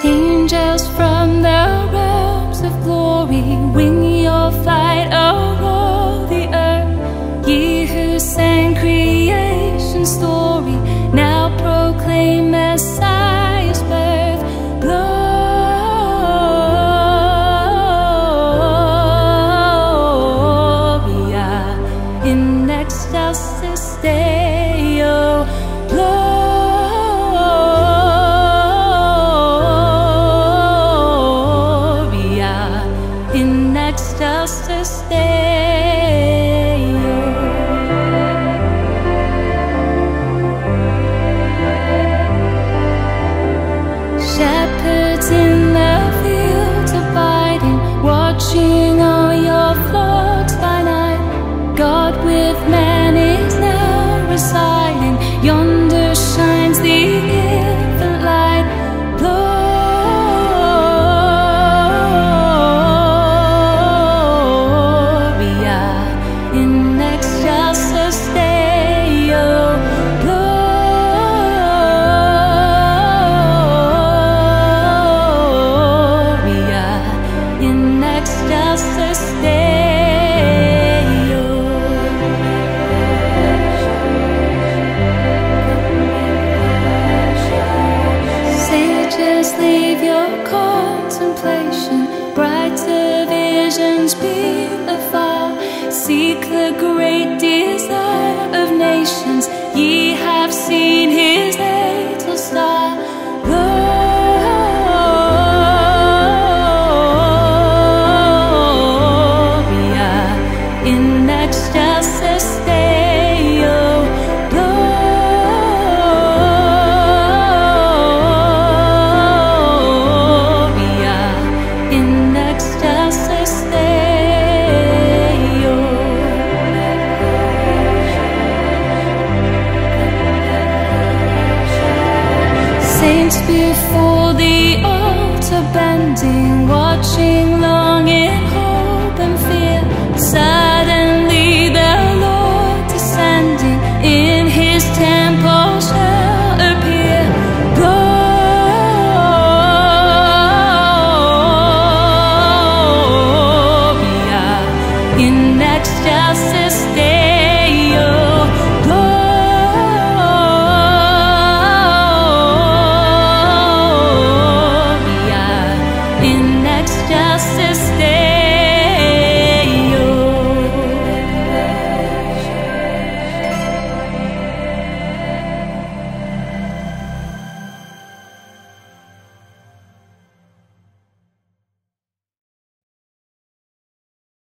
Angels from the realms of glory, wing your flight o'er the earth. Ye who sang creation's story, now proclaim Messiah's birth. Gloria in excelsis Deo. Gloria in excelsis Deo. Shepherds in the fields abiding, watching all your flocks by night. God with man is now residing, yonder shines the infant light. Gloria in excelsis Deo. Gloria in excelsis Deo. Sages lead